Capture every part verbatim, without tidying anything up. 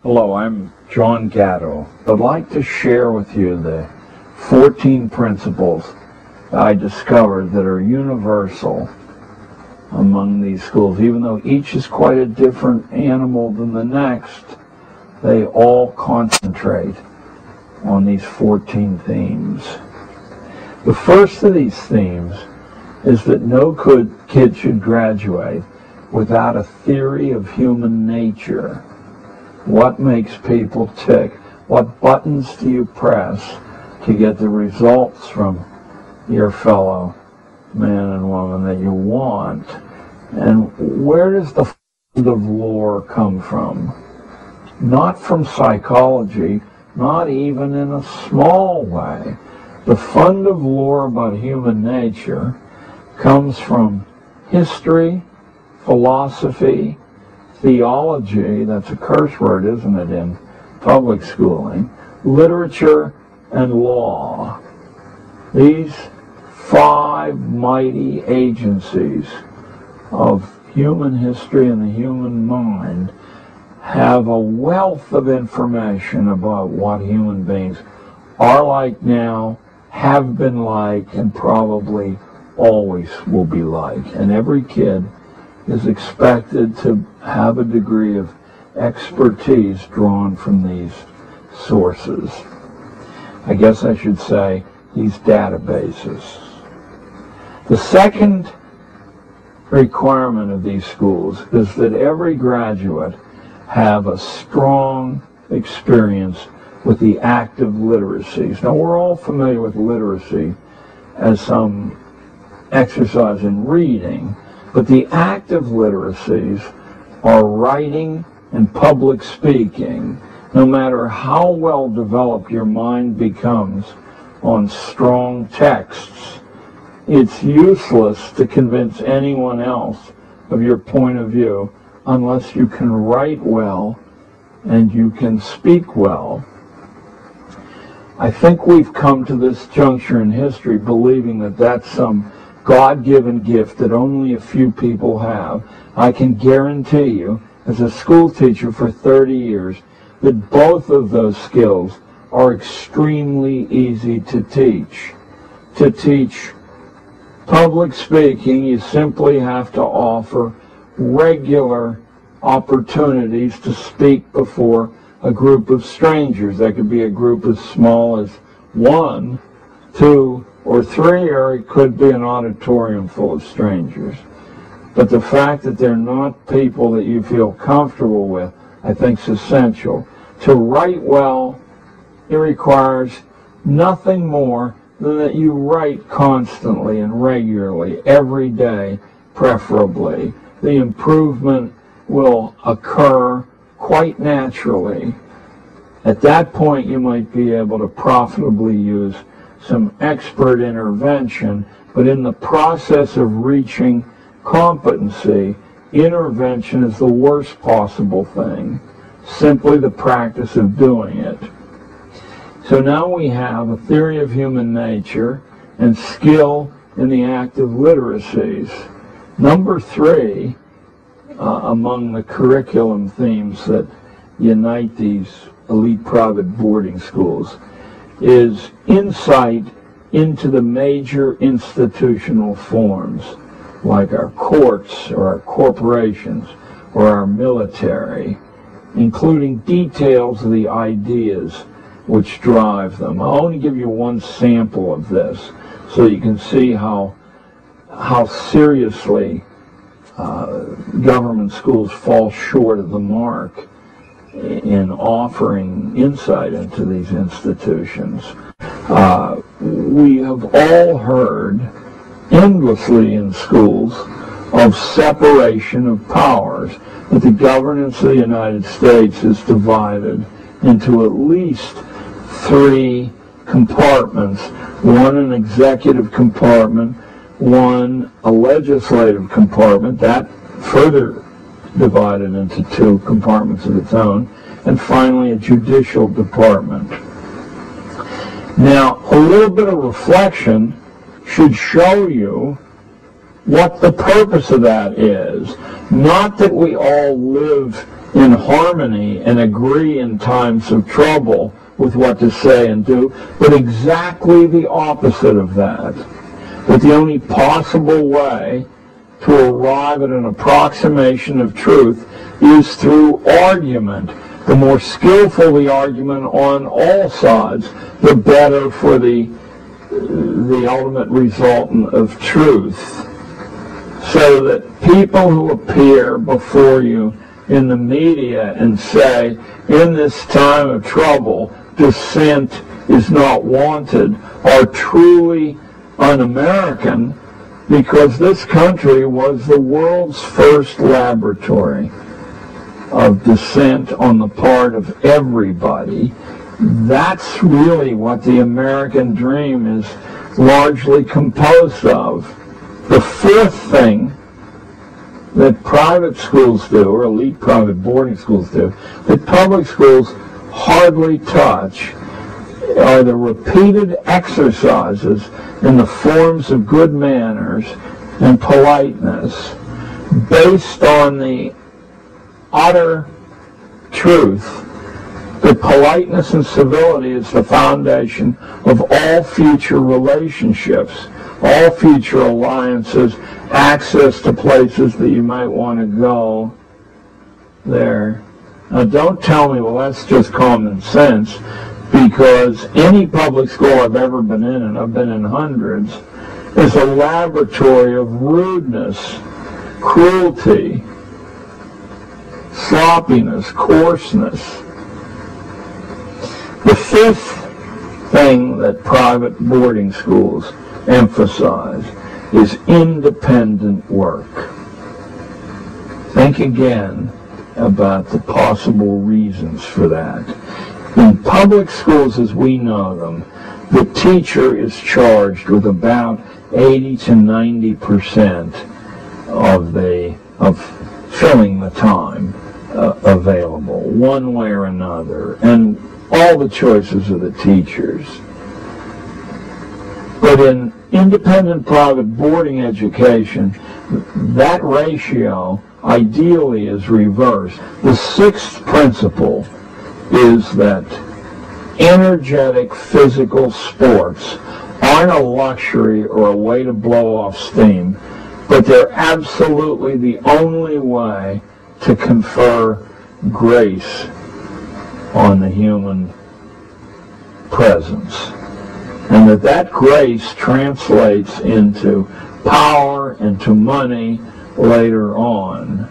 Hello, I'm John Gatto. I'd like to share with you the fourteen principles I discovered that are universal among these schools. Even though each is quite a different animal than the next, they all concentrate on these fourteen themes. The first of these themes is that no good kid should graduate without a theory of human nature. What makes people tick? What buttons do you press to get the results from your fellow man and woman that you want? And where does the fund of lore come from? Not from psychology, not even in a small way. The fund of lore about human nature comes from history, philosophy, theology, that's a curse word, isn't it, in public schooling, literature, and law. These five mighty agencies of human history and the human mind have a wealth of information about what human beings are like now, have been like, and probably always will be like. And every kid is expected to have a degree of expertise drawn from these sources. I guess I should say these databases. The second requirement of these schools is that every graduate have a strong experience with the active literacies. Now, we're all familiar with literacy as some exercise in reading, but the active literacies are writing and public speaking. No matter how well developed your mind becomes on strong texts, it's useless to convince anyone else of your point of view unless you can write well and you can speak well. I think we've come to this juncture in history believing that that's some God-given gift that only a few people have. I can guarantee you, as a school teacher for thirty years, that both of those skills are extremely easy to teach. To teach public speaking, you simply have to offer regular opportunities to speak before a group of strangers. That could be a group as small as one, two, or three, or it could be an auditorium full of strangers. But the fact that they're not people that you feel comfortable with, I think, is essential. To write well, it requires nothing more than that you write constantly and regularly, every day, preferably. The improvement will occur quite naturally. At that point, you might be able to profitably use some expert intervention, but in the process of reaching competency, intervention is the worst possible thing, simply the practice of doing it. So now we have a theory of human nature and skill in the active literacies. Number three, uh, among the curriculum themes that unite these elite private boarding schools, is insight into the major institutional forms, like our courts or our corporations or our military, including details of the ideas which drive them. I'll only give you one sample of this so you can see how, how seriously uh, government schools fall short of the mark in offering insight into these institutions. Uh, we have all heard endlessly in schools of separation of powers, that the governance of the United States is divided into at least three compartments, one an executive compartment, one a legislative compartment, that further divided into two compartments of its own, and finally a judicial department. Now, a little bit of reflection should show you what the purpose of that is. Not that we all live in harmony and agree in times of trouble with what to say and do, but exactly the opposite of that. That the only possible way to arrive at an approximation of truth is through argument. The more skillful the argument on all sides, the better for the, the ultimate resultant of truth. So that people who appear before you in the media and say, in this time of trouble, dissent is not wanted, are truly un-American, because this country was the world's first laboratory of dissent on the part of everybody. That's really what the American dream is largely composed of. The fourth thing that private schools do, or elite private boarding schools do, that public schools hardly touch, are the repeated exercises in the forms of good manners and politeness based on the utter truth that politeness and civility is the foundation of all future relationships, all future alliances, access to places that you might want to go there. Now don't tell me, well, that's just common sense, because any public school I've ever been in, and I've been in hundreds, is a laboratory of rudeness, cruelty, sloppiness, coarseness. The fifth thing that private boarding schools emphasize is independent work. Think again about the possible reasons for that. In public schools as we know them, the teacher is charged with about eighty to ninety percent of the of filling the time uh, available, one way or another, and all the choices of the teachers. But in independent private boarding education, that ratio ideally is reversed. The sixth principle is that energetic physical sports aren't a luxury or a way to blow off steam, but they're absolutely the only way to confer grace on the human presence. And that that grace translates into power, into money later on.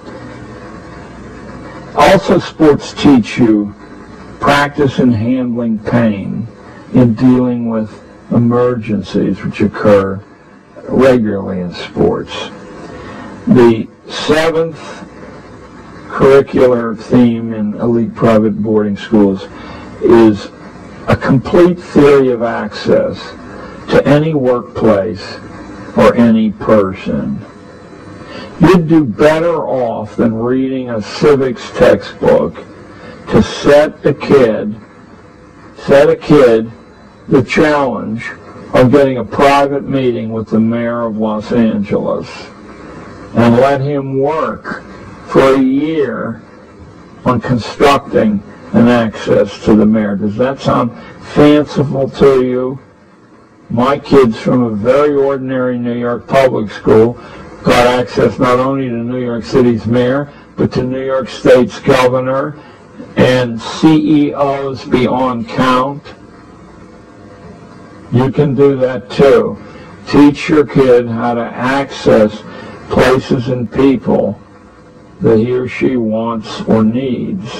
Also, sports teach you practice in handling pain, in dealing with emergencies which occur regularly in sports. The seventh curricular theme in elite private boarding schools is a complete theory of access to any workplace or any person. You'd do better off than reading a civics textbook to set a kid, set a kid the challenge of getting a private meeting with the mayor of Los Angeles and let him work for a year on constructing an access to the mayor. Does that sound fanciful to you? My kids from a very ordinary New York public school got access not only to New York City's mayor, but to New York State's governor and C E Os beyond count. You can do that too. Teach your kid how to access places and people that he or she wants or needs.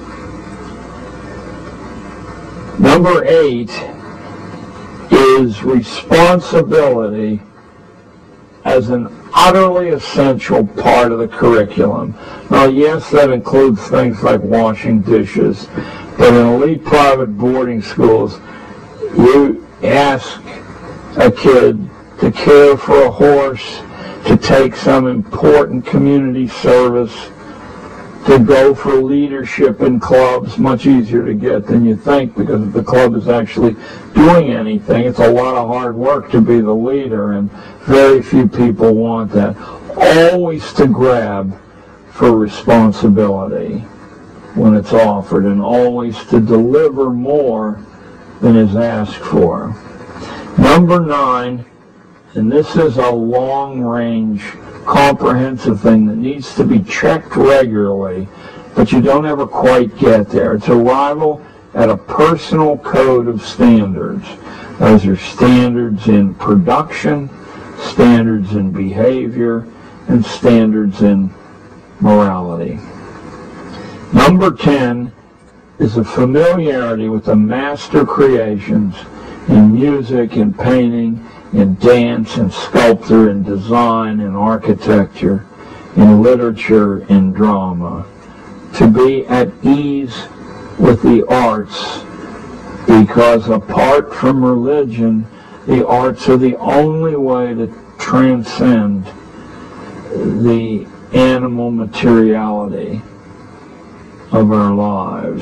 Number eight is responsibility as an utterly essential part of the curriculum. Now, yes, that includes things like washing dishes, but in elite private boarding schools, you ask a kid to care for a horse, to take some important community service, to go for leadership in clubs, much easier to get than you think, because if the club is actually doing anything, it's a lot of hard work to be the leader, and very few people want that. Always to grab for responsibility when it's offered, and always to deliver more than is asked for. Number nine, and this is a long-range, comprehensive thing that needs to be checked regularly, but you don't ever quite get there. It's arrival at a personal code of standards. Those are standards in production, standards in behavior, and standards in morality. Number ten is a familiarity with the master creations in music, in painting, in dance, in sculpture, in design, in architecture, in literature, in drama. To be at ease with the arts, because apart from religion, the arts are the only way to transcend the animal materiality of our lives,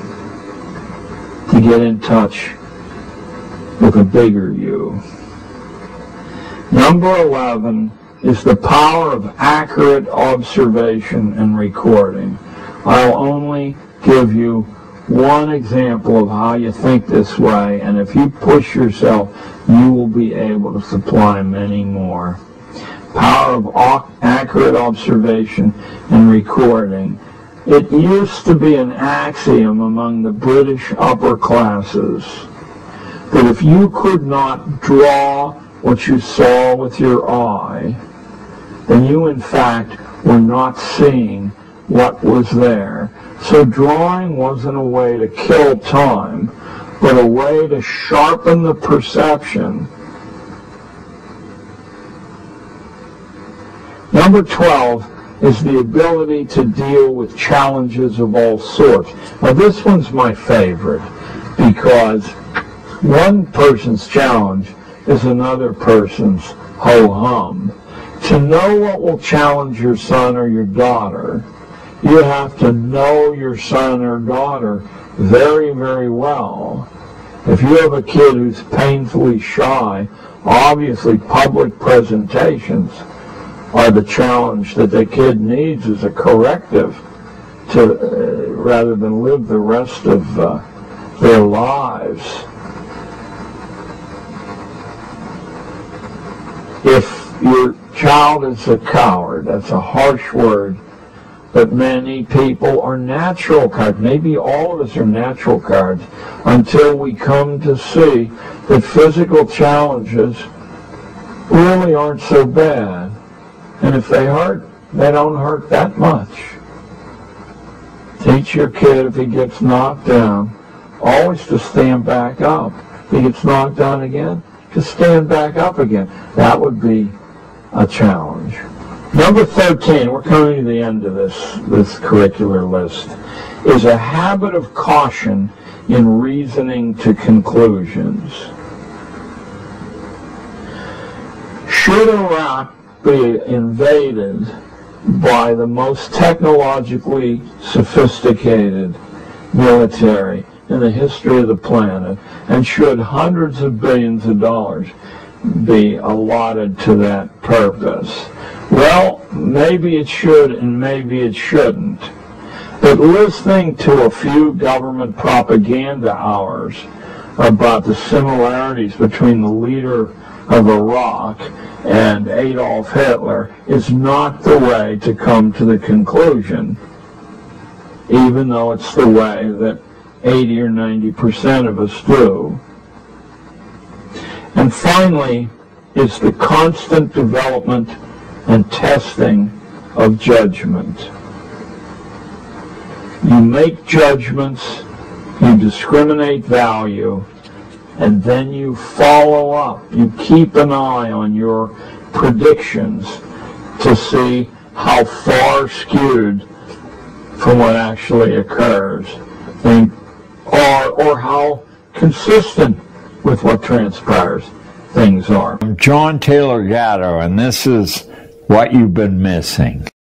to get in touch with a bigger you. Number eleven is the power of accurate observation and recording. I'll only give you one example of how you think this way, and if you push yourself, you will be able to supply many more. Power of accurate observation and recording. It used to be an axiom among the British upper classes that if you could not draw what you saw with your eye, then you in fact were not seeing what was there. So drawing wasn't a way to kill time, but a way to sharpen the perception. Number twelve is the ability to deal with challenges of all sorts. Now this one's my favorite, because one person's challenge is another person's ho-hum. To know what will challenge your son or your daughter, you have to know your son or daughter very, very well. If you have a kid who's painfully shy, obviously public presentations are the challenge that the kid needs as a corrective to uh, rather than live the rest of uh, their lives. If your child is a coward, that's a harsh word, but many people are natural cowards. Maybe all of us are natural cowards until we come to see that physical challenges really aren't so bad. And if they hurt, they don't hurt that much. Teach your kid, if he gets knocked down, always to stand back up. If he gets knocked down again, to stand back up again. That would be a challenge. Number thirteen, we're coming to the end of this, this curricular list, is a habit of caution in reasoning to conclusions. Should Iraq be invaded by the most technologically sophisticated military in the history of the planet, and should hundreds of billions of dollars be allotted to that purpose? Well, maybe it should and maybe it shouldn't. But listening to a few government propaganda hours about the similarities between the leader of Iraq and Adolf Hitler is not the way to come to the conclusion, even though it's the way that eighty or ninety percent of us do. And finally is the constant development and testing of judgment. You make judgments, you discriminate value, and then you follow up. You keep an eye on your predictions to see how far skewed from what actually occurs, and, or, or how consistent with what transpires things are. I'm John Taylor Gatto, and this is What You've Been Missing.